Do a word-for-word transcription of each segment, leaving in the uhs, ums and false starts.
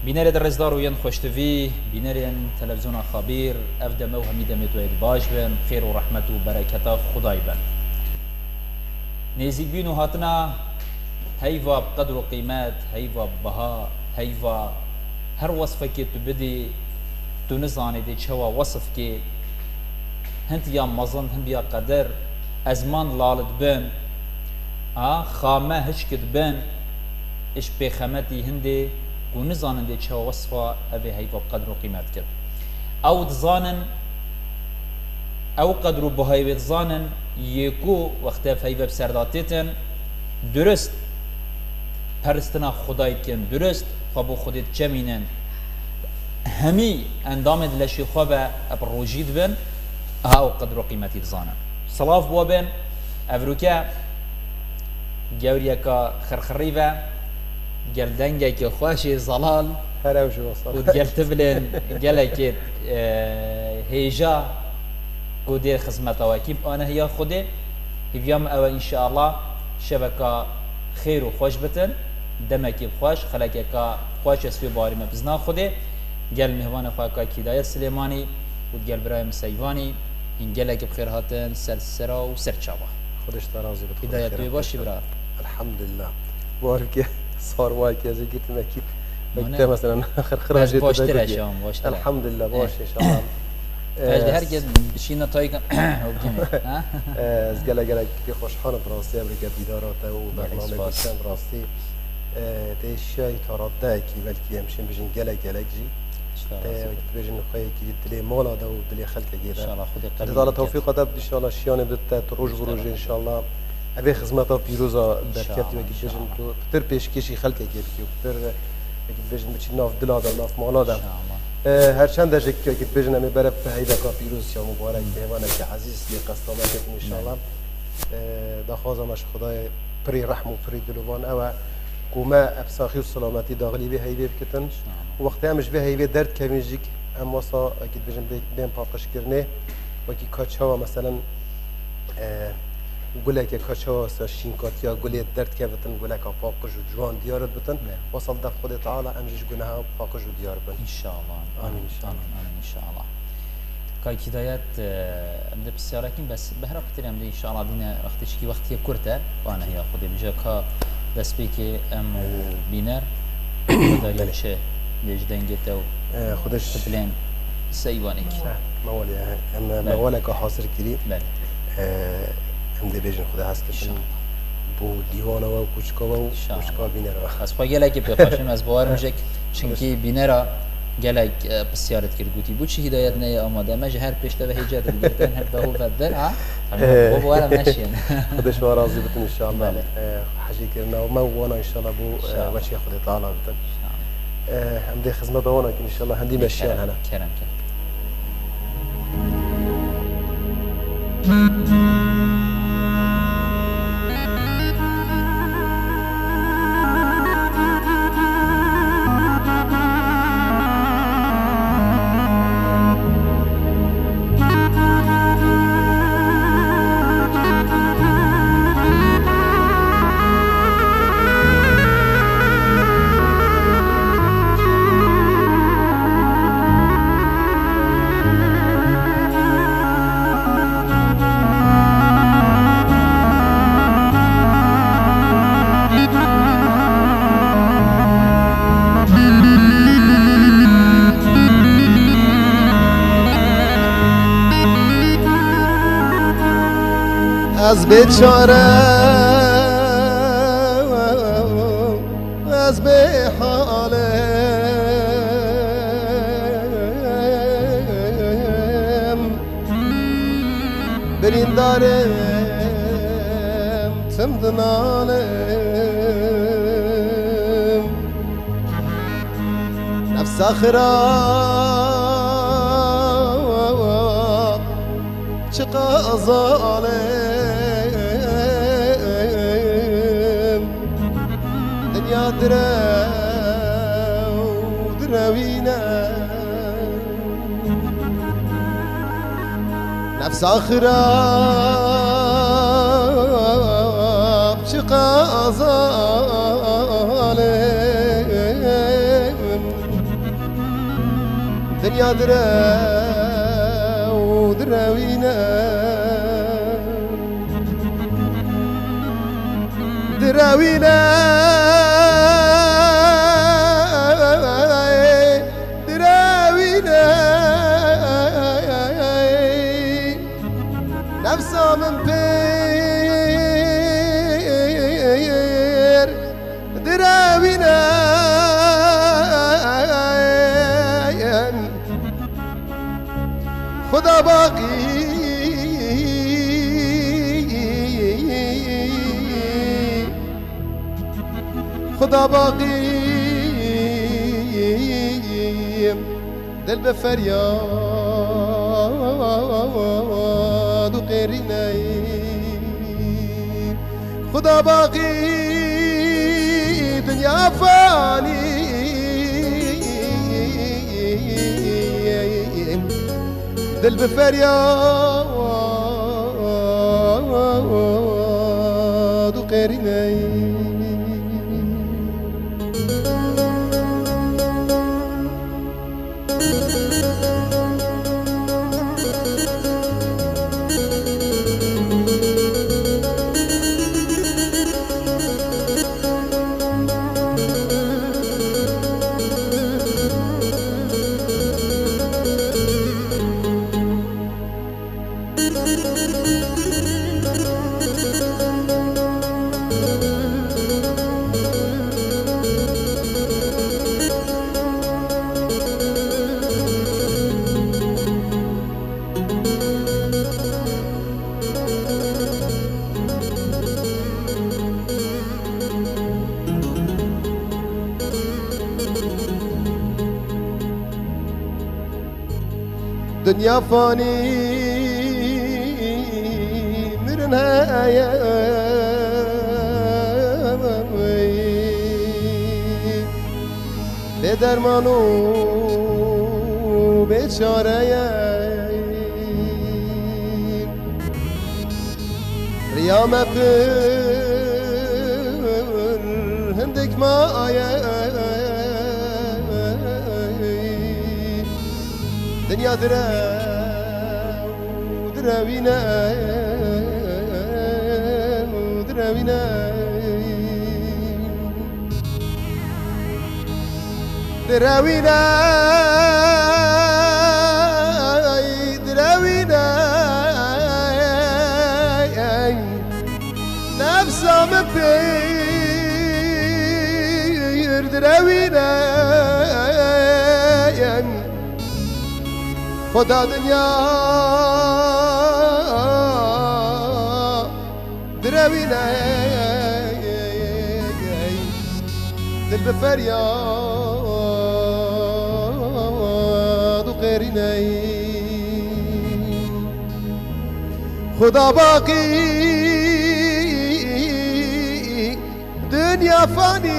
بینر در رزدار و ین خوشتوی بینر ین تلویزیون خبیر افدم و همی دمت و باش بن خیر و رحمت و برکت خدای بن نزیک بین و هاتنا هیوا بقدر و قیمت هیوا بها هیوا هر وصفه که تو بدی تو نزانی دی چوا وصف که هند یا مزن هم یا قدر ازمان لالت بن آ خامه هش کد بن اش بخمتی هندی و نزانن دی چوا وصفه اوی هیوا بقدر و قیمت کرد او دزانن او قدر و بهای دزانن یکو وقتی هیوا بسرداتیتن درست پرستنا خدای کن درست خب خودت جمینن همی اندام دلشی خواب ابروجید بن ها قدر و قیمتی دزانن صلاف بو بن افروکا جوریا کا خرخری و گلدنگا که خواشی زلال هراوش وصل و گلت بلن گلک هیجا کودی خدمت واکیب آنها یا خوده هیوام او ان شاء الله شبکه خیر و خوش بتن دمکی خوش خلقی که خوش اسوی باری مبزنا خوده گل مهوان خواهکا کدایت سلیمانی و گل برایم سیوانی این گله که بخیر هاتن سر سرا و سر چاوا خودش ترازی بتخود هدایت توی باشی برا الحمدلله بارك صار واكي زي قلت لك مكتب مثلا اخر خراج باشتري شام باشتري الحمد لله باش ان شاء الله اجل هرگز بشینه تای کن وبجینه ها از گله گله کی خوشحال براستی امریکا دیدارات و برنامه گفتن راستی تیشای تاراده کی بلکی همشین بجین گله گله جی بجین خواهی کی دلی مالا ده و دلی خلق گیره ان شاء الله خودت قبول الله توفیق ده ان شاء الله شیانه بدت روز روز ان شاء الله ابي خدمتها پیروزا برکتی و کی بجین تو تر پیش کشی خلق گیر کی تر بجین بچی ناف دلاده ناف مالا ده هر چند درجه که بجنم برای هیدا کافیروز یا مبارک مهمانه که عزیز یه قصدامت ان شاء الله دخوازمش خدای پری رحم و پری دلوان او کوما ابساخی و سلامتی داخلی به هیبه بکتن وقتی همش به هیبه درد کمیجیک هم واسه اكيد بجن بين باقش کرنه و کی کاچا مثلا گله که کاچا ساشین کاتیا گله درد که بتن گله که پاقش و جوان دیارت بتن وصل دف خود تعالی امجش گناه پاقش و دیار بن ان شاء الله آمین ان شاء الله آمین ان شاء الله كاي كدايات امد بسياركين بس بهرا قتل امد ان شاء الله دينا وقتش كي وقت كورته وانا هي خدي بجاكا بس بيكي ام بينر داري شيء ليش دنجته خودش بلان سيوانك موالي ام موالك حاصر كري بله ام دي بيجن خدا هست بو دیوانا و کوچکا و کوچکا بینرا از پا گلک بخواشم از باور میشه چونکی بینرا گلک بسیارت کرد گویی بود چه هدایت نه آماده ماج هر پشت و هجات گرفتن هر به هو بدر ها بو ولا ماشین خودش راضی بتون ان شاء الله حاجی کرنا و ما وانا ان شاء الله بو وجه خود تعالی بتون هم دي خدمه وانا ان شاء الله هندي ماشي انا كلام كلام از بیچاره از به حالم برین دارم تمدنالم نفس آخرا چه قضالم درو دروينا نفس آخراب شقا ظالم دنيا درا ودراوينا دراوينا دراوينا نفسها من بير دراوينا خدا باقي خدا باقي دل بفرياد وغيرنا خدا باقي دنيا فاني دل بفرياد وغيرنا دنيا فاني من نهاية بدرمانو بشارة ريام أقر هندك ما آية دنيا درا ودراوينا ودراوينا دراوينا دراوينا نفسها مبير دراوينا خدا دنيا دراوينا دل بفرياد وغيرنا خدا باقي دنيا فاني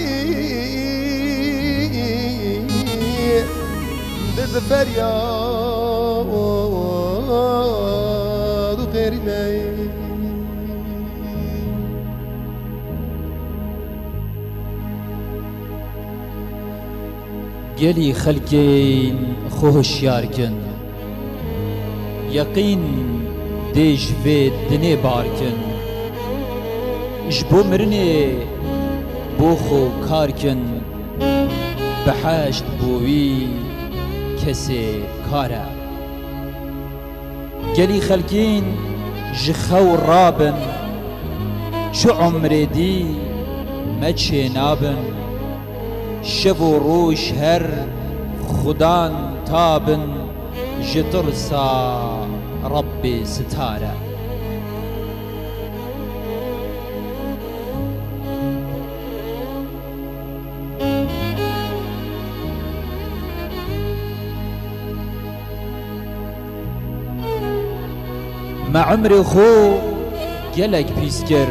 دل بفرياد وغيرنا گەلی خەلکین خۆشیارکن یەقین دێژ vê dinê barkin ji bo mirinê بۆ خۆ karkin bi heşt bo wî kesê kar e gelî xelkîn ji xew rabin çi umrê dî me çênabin شب و روش هر خدان تابن جترسا ربي ستاره ما عمري خو گلک پیسکر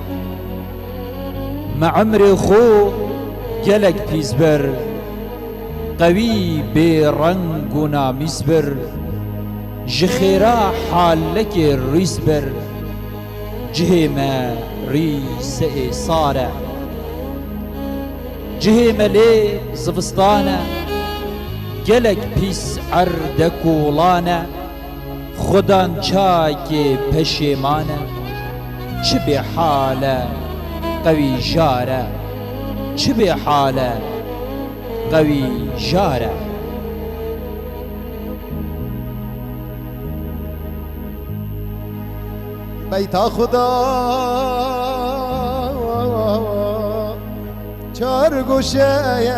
ما عمري خو گلک پیزبر قوی بی رنگ و نامیزبر جخیرا حالک ریزبر جهیم ریس ایساره جهیم لی زفستانه گلک پیس عردکولانه خودان چاکی پشیمانه چه به حاله قوی جاره چه به حاله قوی جاره بیتا خدا چار گوشه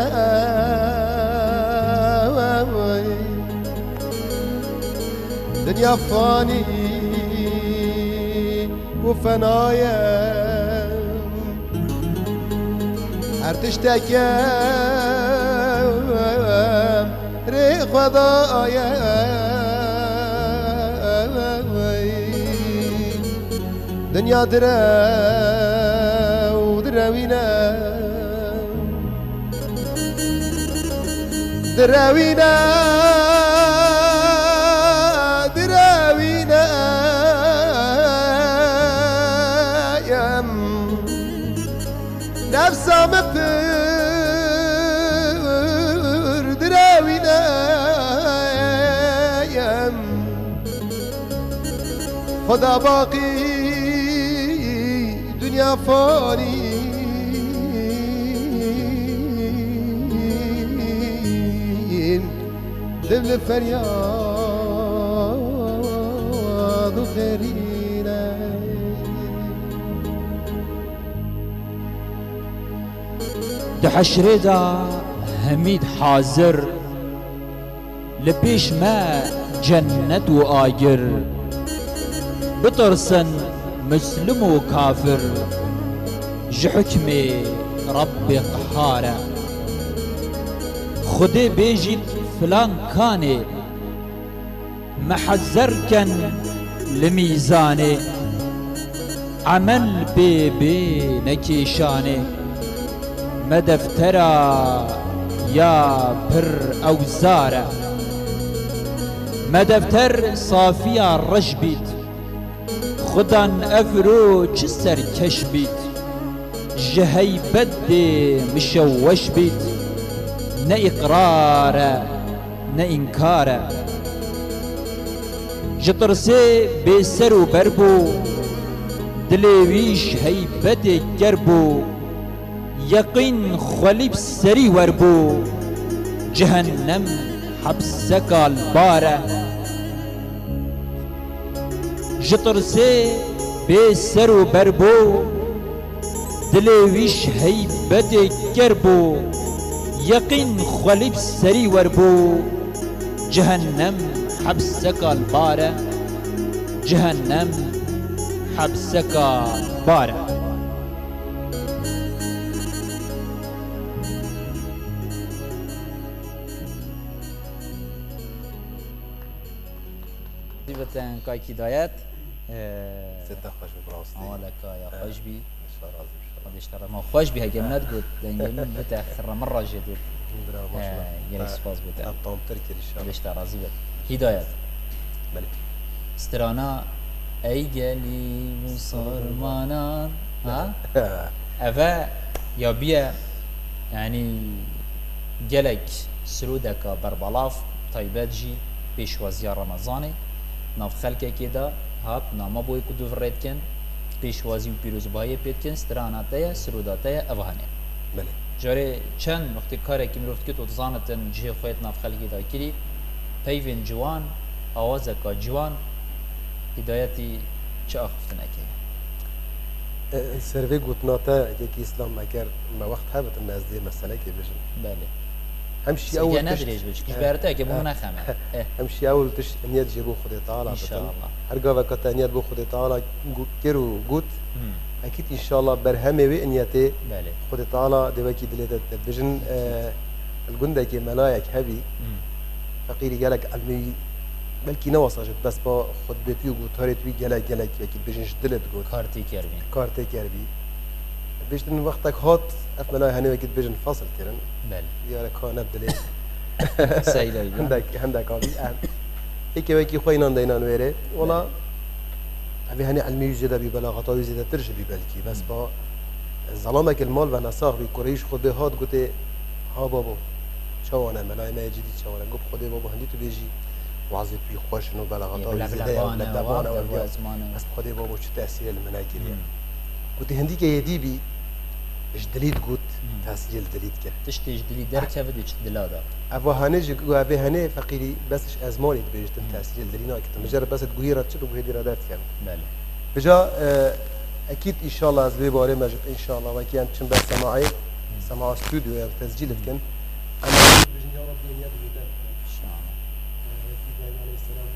دنیا فانی و فنایه هر تشتکم ری خدایه دنیا دره و دروینه دروینه دروینه یم نفسم پر دروینه یم خدا باقی دنیا فانی دل فریاد و خیرینه ده حشره دا همید حاضر لپیش ما جنت و آگر بترسن مسلم و کافر جحکم رب قهاره خودی بیجید فلان کانه محذر کن لمیزانه عمل بی بی نکیشانه مدفترا یا پر اوزاره مدفتر صافیا رش بید خودان افرو چه سرکش بید جهی بد مشوش بید نه اقراره نه انکاره جترسه بی سر و بربو دلویش هی بد گربو یقین خلیب سری وربو جهنم حبسک الباره جترسه بی سر و بربو دلویش هی بد گربو یقین خلیب سری وربو جهنم حبسک الباره جهنم حبسک الباره دیبتن کای کدایت سته خوش براستی آمالك يا خوش بي خدش ترى ما خوش بي هجم ندقول لأن متأخر مرة جدول يا سباز بتاع طعم تركي إن شاء الله خدش ترى زيد هداية بله استرانا أي جلي وصار مانا ها أفا يا بيا يعني جلك سرودك بربلاف طيبات جي بيشوازيا رمضاني ناف خلقه كده هات نامه بوی کدو فرید کن پیشوازی و پیروزبایی پید کن ستراناته سروداته اوهانه بله جاره چند وقتی کاری که میرفت که تو تزانتن جه خواهد ناف خلقی دا کری پیوین جوان آوازه که جوان هدایتی چه آخفتنه که سروی گوتناته یکی اسلام اگر ما وقت هبت الناس دي مسألة كي بيجن بله همشي اول تشت ندريش بيش كيش بيرتا كي بو نخمه همشي اول تش نيت جيبو خدي تعالى ان شاء الله هرقا وقت نيت بو خدي تعالى كيرو قوت اكيد ان شاء الله برهمه وي نيتي بله خدي تعالى دواكي دليت بيجن الجنده كي ملايك هبي فقيري قالك علمي بلكي نوصجت بس با خد بيتي وقوت هاريت وي قالك قالك اكيد بيجنش دلت قوت كارتي كيربين كارتي كيربي بيجن وقتك هات اف ملاي هني اكيد بيجن فاصل كيرن بله يا كان بدلي سيلي عندك عندك ابي هيك ويكي خوينا دينا نويري والله ابي هني علمي زياده ببلاغه او زياده ترجي ببلكي بس با ظلامك المال ونساخ بكوريش خد هات قلت ها بابا چوانه ملای ماجدی چوانه گفت خدای بابا هندی تو بیجی وعظی توی خوش نو بلاغت یه های بلبلوانه زیده و و لبلبانه و وقت بیا وازمانه. از خدای بابا چه تأثیر المنای کریه گفتی هندی که یدی بی اش دلید گوت تأثیر دلید کرد تشتيج دلي دركه بدي دلادا أبو هنيج أبي هني فقيري بس أزماني تبيجت التأثير اللي هناك مجرد بس تقولي راتشت وهي دي رادات يعني بله بجا أكيد إن شاء الله أزبي باري مجد إن شاء الله وكي أنت شنبه سماعي سماع استوديو يعني تسجيل كن أنا بجن يا رب يا ان شاء الله عليه السلام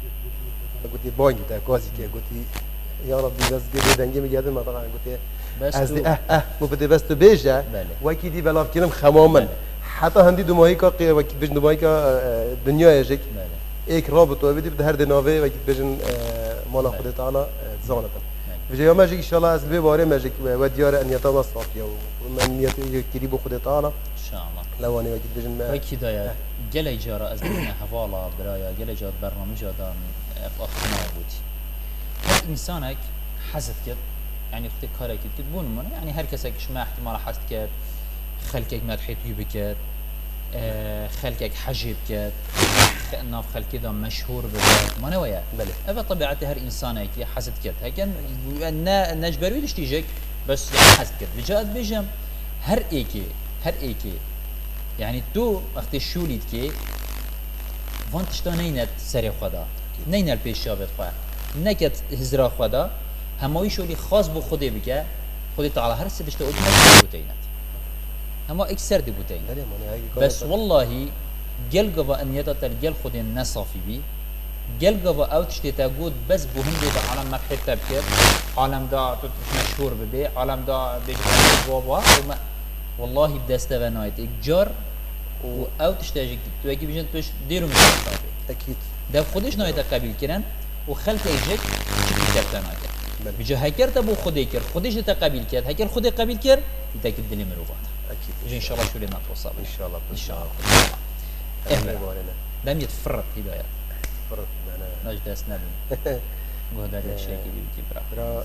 قلت باين ده كوزي كي قلت يا رب بس جد دنجي مجد ما طبعا قلت بس از اه اه مو بده بس تو بیجه وکی دی بلاف کنم خمامن حتی هندی دمایی که قی وکی بجن دمایی که دنیا یجک ایک رابط و بدی بده هر دناوی وکی بجن مال خود تعالی زانتن بجای ما جی ان شاء الله از بی باره ماجک و دیار ان یتام صافیا و من نیت یکری بو خود تعالی ان شاء الله لوانی وکی بجن وکی دایا گلی جارا از بین حوالا برایا گلی جات برنامج دان اخنا بودی هر انسانك حزت كده يعني اختي كارك تبون من يعني هر كسك ما احتمال حست كات خلقك ما تحيط يبكات آه خلقك حجب كات ناف خلق كذا مشهور بذات ما نويا بله هذا طبيعة هر انسان هيك حسد كات هكن نجبر ويدش تيجيك بس يعني حسد كات بجات بيجم هر ايكي هر ايكي يعني تو اختي شوليد كي وانت شتا نينت سري خدا نينت بيش شابت خواه نكت هزرا خدا همایی شولی خاص بو خوده بگه خودی تعالی هر سه دشته اوتنا بوتینات هما اکثر دی بوتین بس والله گل گوا انیتا تر گل خودی نصافی بی گل گوا اوتش تا گود بس بو هندی دا عالم مبحث تبکر عالم دا مشهور ببی عالم دا بگه بابا والله بدسته و نایت اکجار و اوتش تاجی تو اگه بیجن توش دیرو میشه اکید دا خودش نایت قبیل کرن و خلق ایجک چی کردن نایت بجا هكر تبو خودي كر خودش تقبل كر هكر خودي قبل كر يتاكد دلي مروفات اكيد ان شاء الله شو اللي ما توصل ان شاء الله ان شاء الله اهلا لم يتفرق هدايا فرق معنا نجد اسنبن قهد هذا الشيء اللي بتبرع برا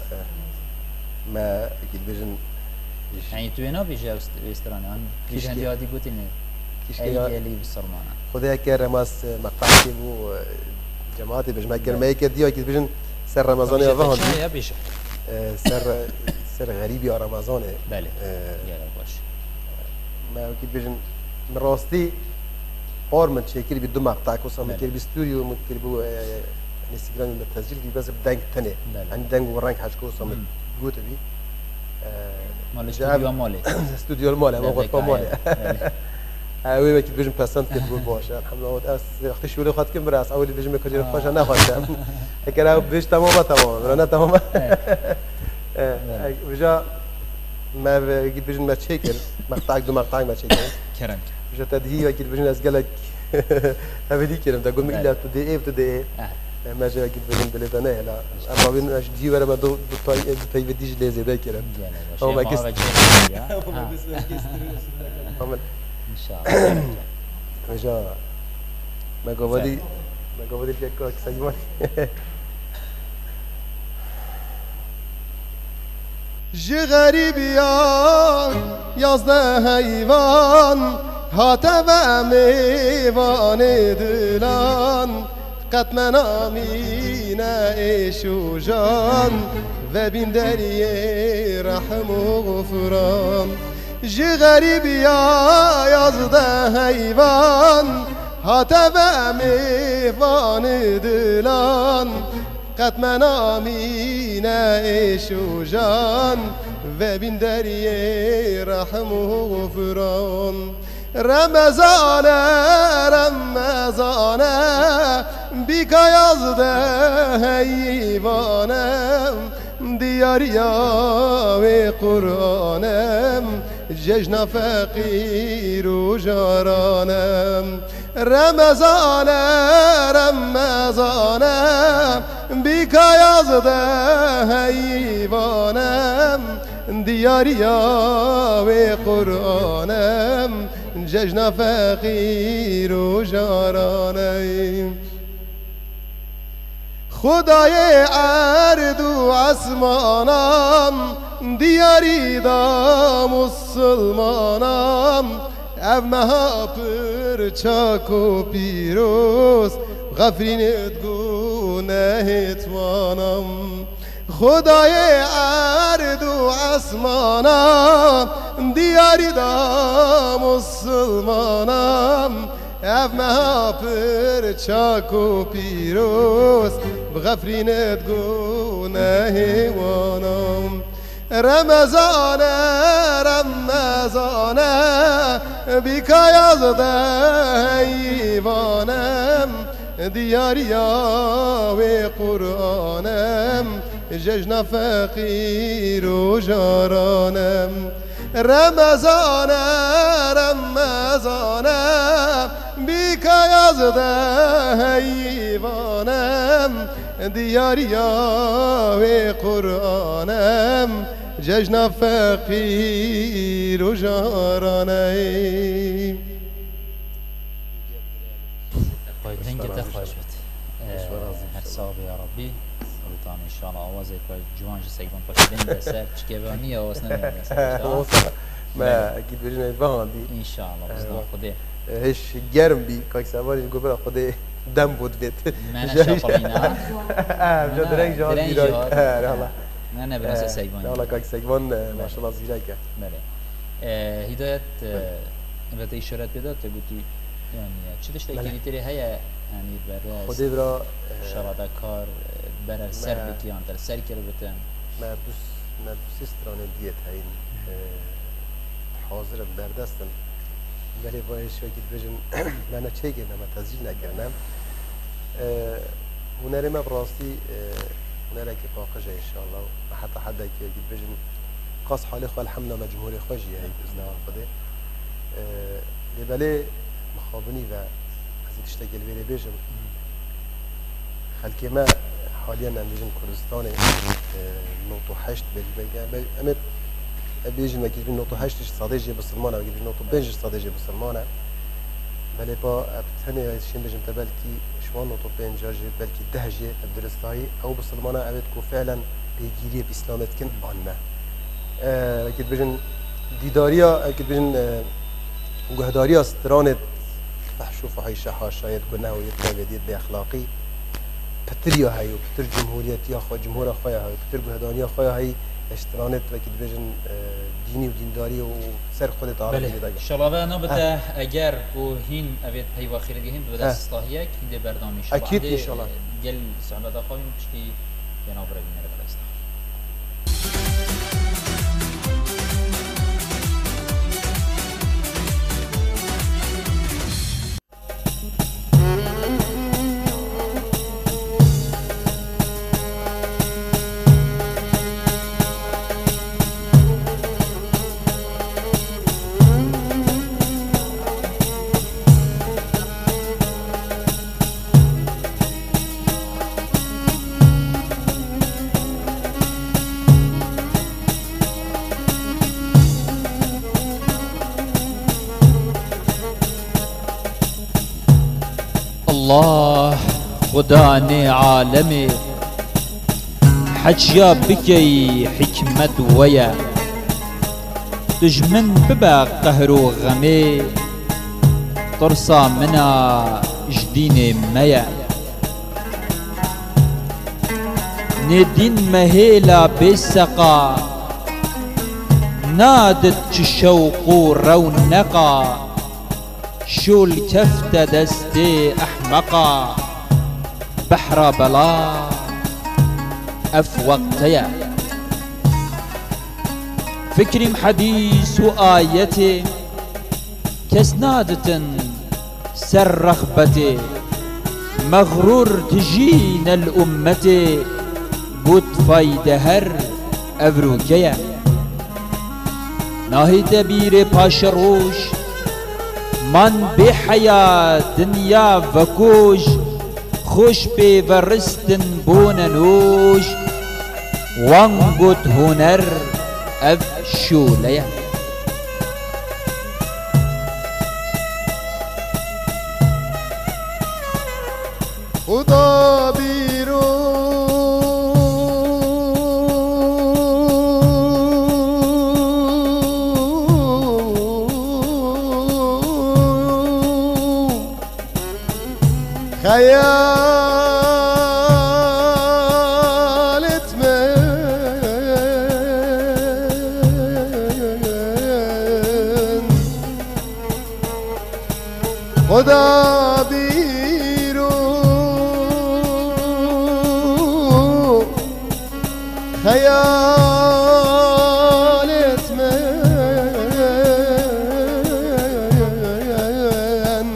ما اكيد بيجن يعني توينا بيجا استرانا عن بيجا هندي هادي قوتيني اي اللي بالصرمانه خدها كر ماس مقطعتي بو جماعتي بجمع كرماي كدي اكيد بيجن سر رمضان يا فهد يا بيش سر سر غريب يا رمضان بله يا باش ما كي بيجن من راستي اور من شكل بدو مقطع كوسا من كير باستوديو من كير بو انستغرام من التسجيل دي بس بدانك ثاني عند دانك ورانك حاجه كوسا من جوت بي مال استوديو مالي استوديو مالي ما قلت مالي اوي ما كي بيجن باسنت كتبوا باش الحمد لله اس اختي شو لي خاطر كم راس اول بيجن ما كجر فاش انا خاطر هكا بيش تمام تمام انا تمام بجا ما قد بيجن ما تشيكل مقطعك دو مقطعك ما تشيكل كرم بجا تدهي قد بيجن اسقلك هبدي كلام تقول مك لا تدي ايه تدي ايه ما جا قد بيجن بلدنا لا اما بين اش دي ورا ما دو طاي طاي بديش لي زي ذاك كلام هو ما كيس ان شاء الله وجا ما قبلي ما قبلي فيك كوك سيمون جي غريبيان يازده هيوان هاتف ميوان دلان قد منامين ايشو جان وبين دريه رحم وغفران جي غريبيا يازده هيوان هاتف ميوان دلان قد منامين ايشو جان وبين دريه رحم وغفران رمضان رمضان بك يازده هيوانم دياريا وقرآنم ججنا فقير وجارانم رمضان رمضان بك يازده هيوانم دياريا وقرآنم ججنا فقير وجارانم خدای ارض و اسمانم دیاری دا مسلمانم او مها پر چاک و پیروز غفرینت گونه توانم خدای ارد و اسمانم دیاری دا مسلمانم افمه پر چاک و پیروز بغفرینت گونه وانم رمضان رمضان بیکا یازده ایوانم دیاریا و قرآنم جشن فقیر و جارانم رمضان رمضان بیکا یازده ایوانم دیاریا و قرآنم جشن فقیر و جارانم طيب هنجد خواجت حساب يا ربي سلطان ان شاء الله اوازي كوي جوان سيكون باشدين بسر چكيبانية واسنا ما اكيد بجينا يتبهان دي ان شاء الله بزنا خده هش گرم بي كاك سواري نقول بلا خده دم بود بيت ما شاپلينا اه بجا درنگ جهاد بيراي اه رحمة نه نه برنس سيكون لا كاك سيكون ما شاء الله زيراكه بله هداية التي اشارات بدا تقولي يعني چه دشت اكيد تري هيا يعني برا خدي برا شراده کار برا سر بكيان در سر كر بتن ما دوس ما دوس استران ديت هين حاضر بردستم ولی باید شاید بجن من چه گفتم تزیین نکردم هنر ما براستی هنر که باقیه ان شاء الله حتی حدا که بجن قاس حال خال الحمد لله جمهور خوشی هی بزنا خدا لبله مخابنی و از تشتغل ولی بجن خلک ما حاليا عم بيجن كردستان نقطة هشت بيجي أمد بيجن ما كيجي نقطة هشت استراتيجية بسلمانة بيجي نقطة بنج استراتيجية بسلمانة بله با ابتني شين بيجن تبالكي شوان نقطة بنج جاجي بلكي دهجة بدرستاي أو بسلمانة أبد كو فعلا بيجيري بإسلامت كن آنما أكيد بيجن ديداريا أكيد بيجن جهداريا استرانت فحشو فحيشة حاشايد قلنا ويتبع بديد بأخلاقي پتریا هایی و پتر جمهوریتی آخوا جمهور آخوای هایی و پتر گهدانی آخوای هایی اشترانت و که بجن دینی و دینداری و سر خودت عارف بله دیگه. شلابه نبته اگر و هین اوید پیوا خیره گهیم به دست استاهیک هنده بردامی شما. اکید انشالله. گل سعادت آخویم پشتی جناب ربی میره برست. الله خداني عالمي حجيا بكي حكمة ويا تجمن ببا قهر وغمي ترصى منا جدين ميا ندين مهيلا بسقا نادت الشوق رونقا شو الكفت دستي أحمقا بحر بلا أفوقتيا فكري محديث وآيتي كسنادة سر رغبتي مغرور تجين الأمة قد فايدهر أبروكيا ناهي دبير باشروش من بحياة دنيا وكوش خوش بورستن بوننوش وانقود هنر أفشوليا خدا بیرون خيال اتمن خدا بیرو خیال اتمن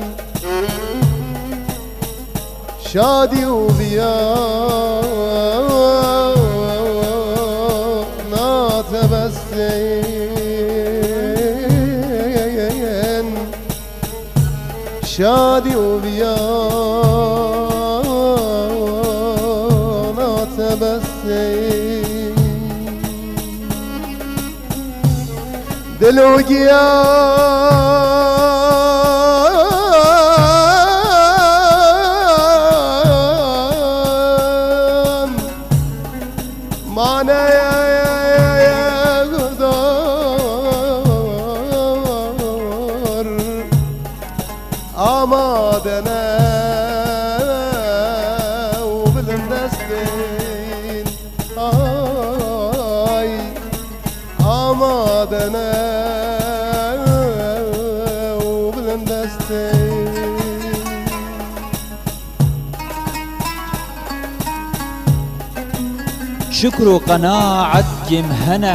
شادی و بیا ناتبستین شادی و بیا ناتبستین دل و گیان مانه گردار آمادنه و بلندستین آی آمادنه و بلندستین شكر وقناعة جمهنا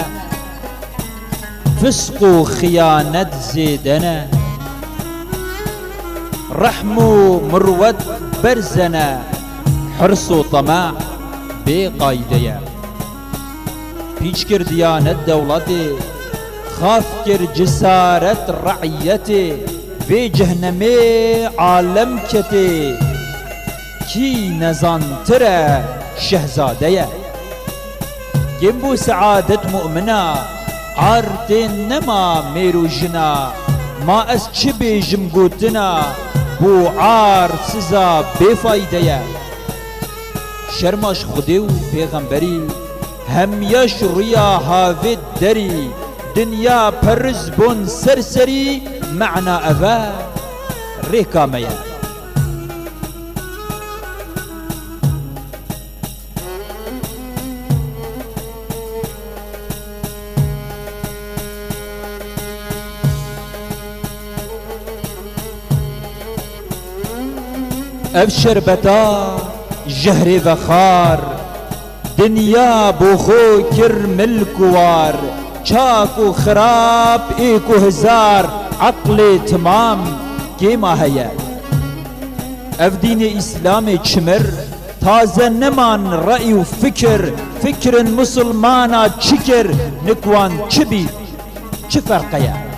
فسق وخيانة زيدنا رحم ومروت برزنا حرص وطمع بقايديا بيشكر ديانة دولتي خاف كر جسارة رعيتي في جهنمي عالم كتي كي نزان ترى شهزاديا جنبو سعادة مؤمنة عارتين نما ميرو جنا ما اس چه بیجم گوتنا بو عار سزا بفایده شرماش خودی و پیغمبری همیش رویا هاوید دری دنیا پرز بون سرسری معنا اوه ریکامه اف شربتا جهري بخار دنيا بوخو كر ملكوار چاكو خراب ايكو هزار عقل تمام كيما هيا اف دين اسلام چمر تازه نمان رأي و فكر فكر مسلمانا چكر نكوان چبي چه فرقيا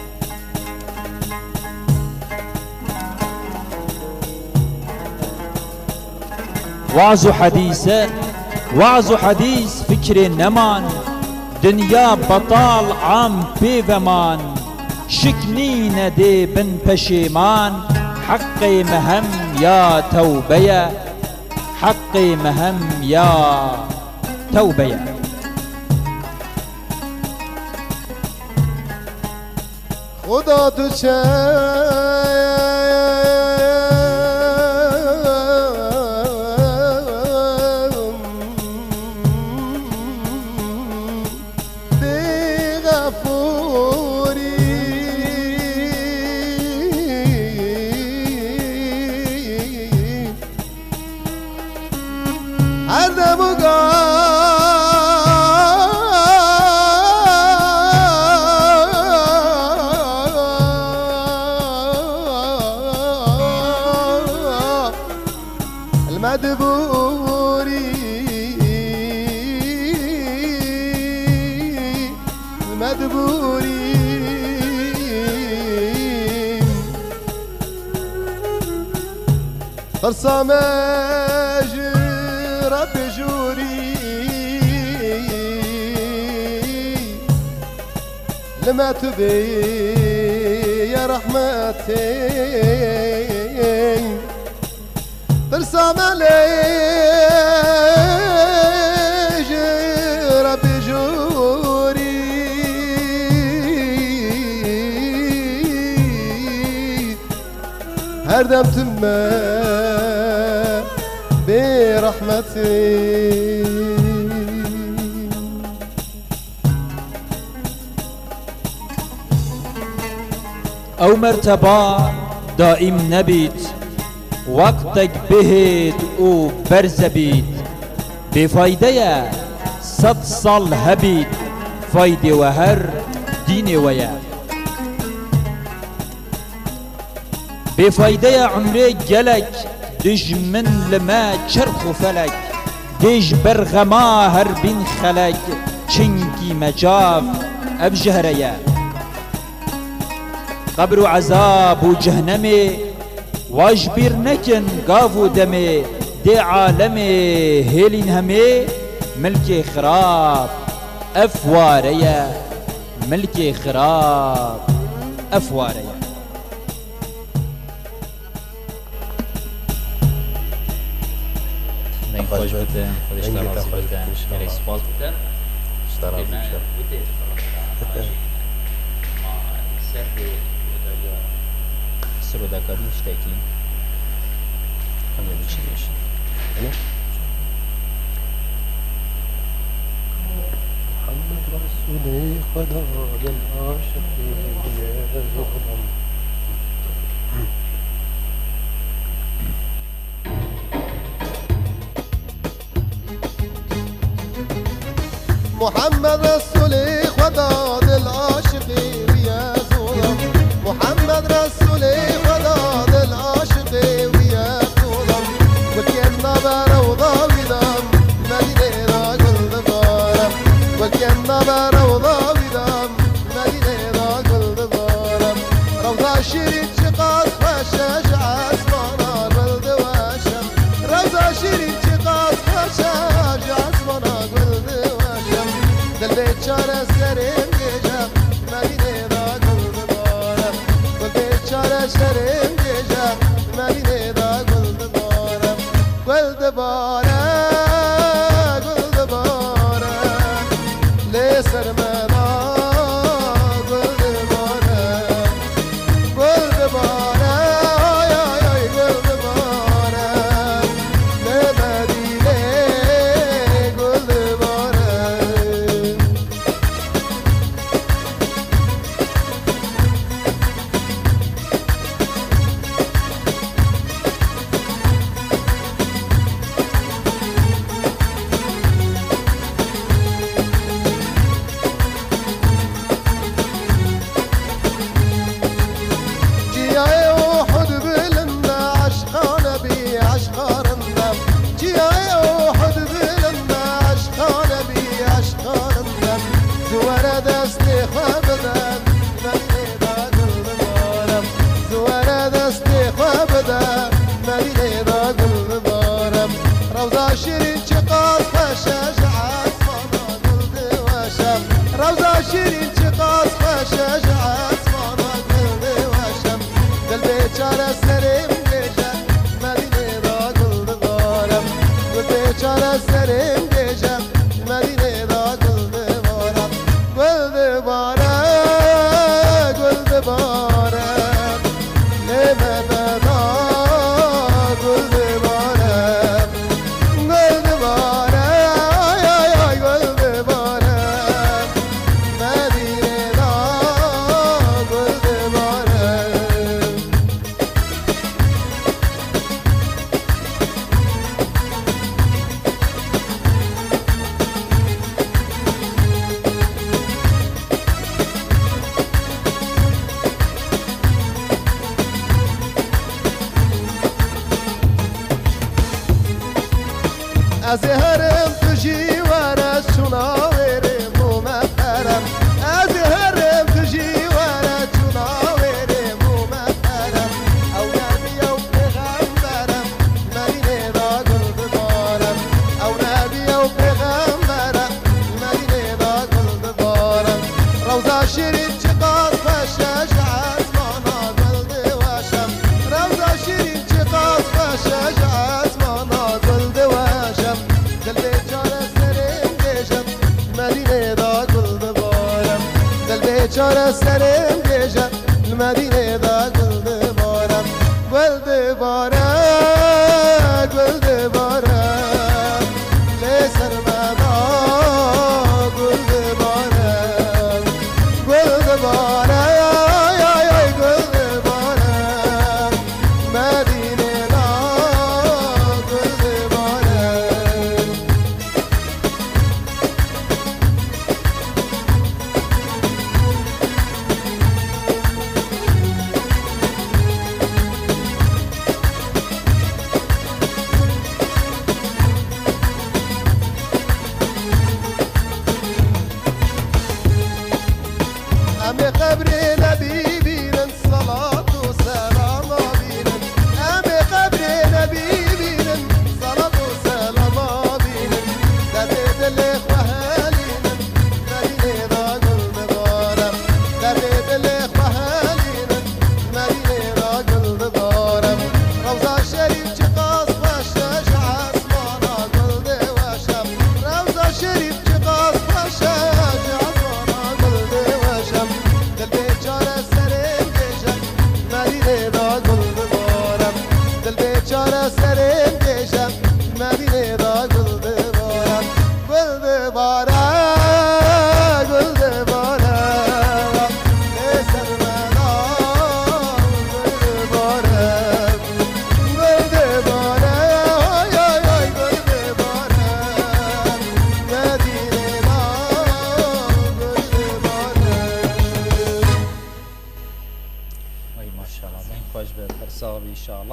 وعظ حديثة وعظ حديث فكر نمان دنيا بطال عام بيفمان شكنين دي بن پشيمان حقي مهم يا توبية حقي مهم يا توبية خدا تو المدبوري المدبوري خرصة رب جوري لما تبي يا رحمتي ترسم عليك ربي جوري هردم تمه برحمتي او مرتبه دائم نبید وقتك بهید او برز بید بفایده صد سال هبید فایده و هر دین ویا بفایده عمره گلک دج من لما چرخ و فلک دج برغما هر بین خلک چنگی مجاف اب جهریا قبر و عذاب و جهنم واجبر نکن قاف و دمه دی عالم هیلین همه ملک خراب افواریا ملک خراب افواریا خوش بودن خودش تراسی بودن خیلی سپاس بودن اشتراک بودن ما سر سر دکاری اشتاکی همه بچی میشه محمد رسول خدا للعاشقين زهرا محمد رسول خدا دل عاشقی ویا زودا محمد رسول خدا دل عاشقی ویا زودا وكان نبر روضا ودام مدينة را گل دبارم وكان نبر روضا ودام مدينة را گل دبارم روضا شريك شقاس فشاش عسمانا بلد واشم روضا شريك شقاس فشاش عسمانا بلد دل بیچاره سرم گیجم مدینه دا گل دبارم دل بیچاره سرم گیجم مدینه دا گل دبارم گل دبارم گل دبارم لی سرمدا گل دبارم گل دبارم آی آی آی گل دبارم لی مدینه گل دبارم روضا شيرين شقاص فشاش عسمانا قلد وشم روضا شيرين شقاص فشاش عسمانا قلد وشم دل بیچاره سرم گیجم مدینه را گل دبارم دل بیچاره سرم گیجم مدینه را گل دبارم گل دبارم گل دبارم لمددا گل دبارم گل دبارم آی آی آی گل دبارم مدینه را گل دبارم از هرم تو جیوارش چونا ویرم و مفرم از هرم تو جیوارش چونا ویرم و مفرم او نبی او پیغمبرم مدینه را گل دبارم او نبی او پیغمبرم مدینه را گل دبارم روضا شیرین چقاس فشاش عسمانا گل دوشم روضا شیرین چقاس فشاش عسمانا گل دوشم دل بیچاره سرم گیجم مدینه دا گل دبارم دل بیچاره سرم گیجم مدینه دا گل دبارم گل دبارم گل دبارم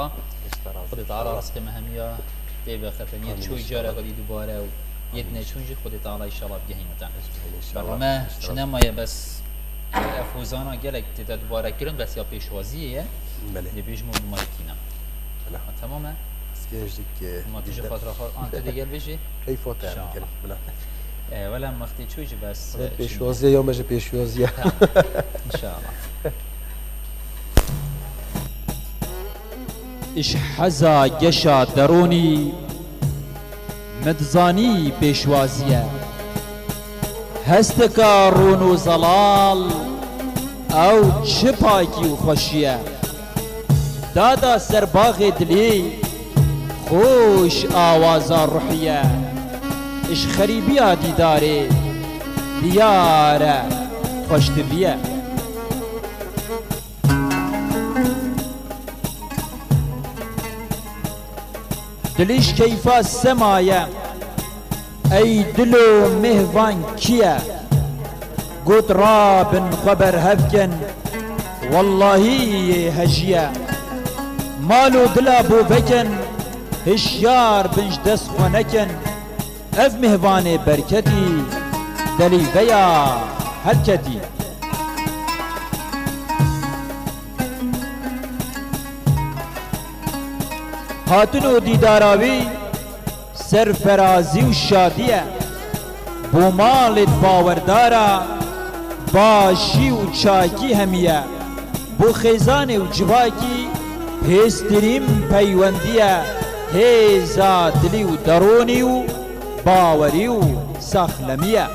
الله خود تعالی رزق مهمیا دیو ختنیه چوی جاره قدی دوباره و یدنه چونجی خود تعالی ان شاء الله بگهیمتن برنامه شنما بس افوزانا گلک تدا دوباره کردن بس یا پیشوازیه بله لبیجمو مالکینا تمامه که ما تيجي فترة خالص أنت تيجي بيجي كيف تعمل كلام بلا ولا ما اختي شو يجي بس بيشوازية يوم اجي بيشوازية إن شاء الله إش حزا جشا دروني مدزاني بيشوازية هستكا رونو زلال أو شباكي وخشية دادا سرباغ دلي خوش آوازا روحیه اش خریبیا دیداره دیاره خوش دلیه دلش کیفا سمایه ای دلو مهوان کیه گود رابن خبر هفکن واللهی هجیه مالو دلا بو بکن هشیار بنج دست خونکن اف مهوان برکتی دلی ویا حرکتی هاتن و دیداراوی سرفرازی و شادیه بو مالت باوردارا باشی و چاکی همیه بو خیزان و جواکی پیستریم پیوندیه هیزا دلی و درونی و باوری و ساخلمیه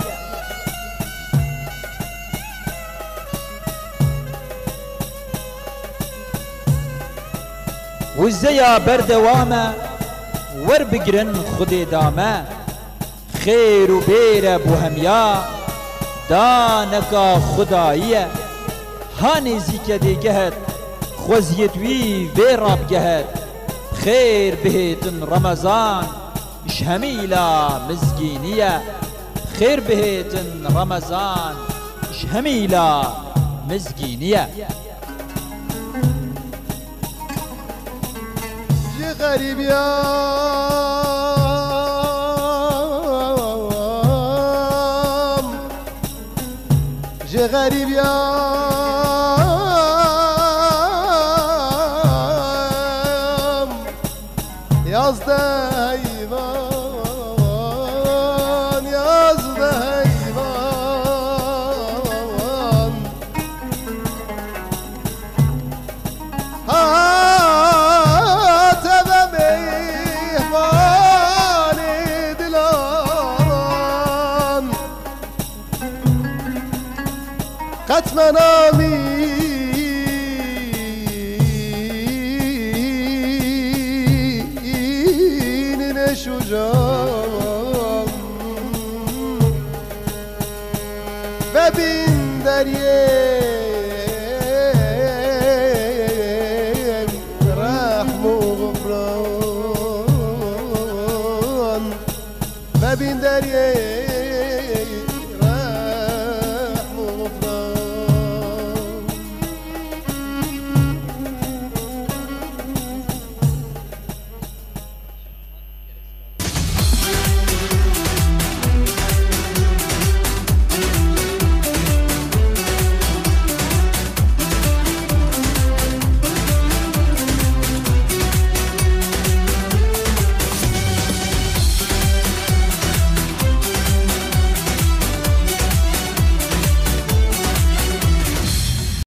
وزیا بردوامه ور بگرن خود دامه خیر و بیر بو همیا دانکا خداییه هانیزی که دیگهد خوزیتوی وی راب گهد خير بهتن رمضان مش هميلة مزقينية خير بهتن رمضان مش هميلة مزقينية جي غريب يا جي غريب يا yazdı hayvan, yazdı hayvan. Hatebe meyvan edilen katmen amin. Şucan ve bin derye